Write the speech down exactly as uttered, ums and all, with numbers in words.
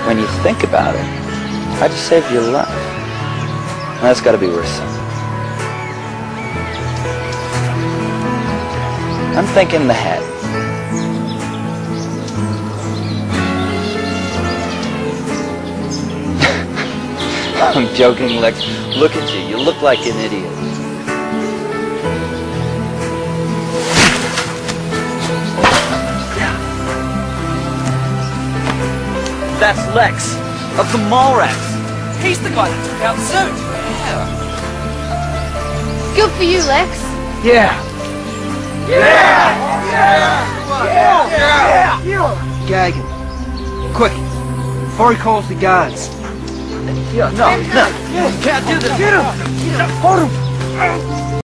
when you think about it, I just saved your life. That's got to be worth something. I'm thinking the hat. I'm joking, Lex. Look at you. You look like an idiot. That's Lex of the Mallrats. He's the guy that took out Suit. Yeah. Good for you, Lex. Yeah. Yeah. Yeah. Yeah. Yeah. Yeah. Gag him. Quick. Before he calls the guards. Yeah, no, no. You can't do this. Get him. Hold him.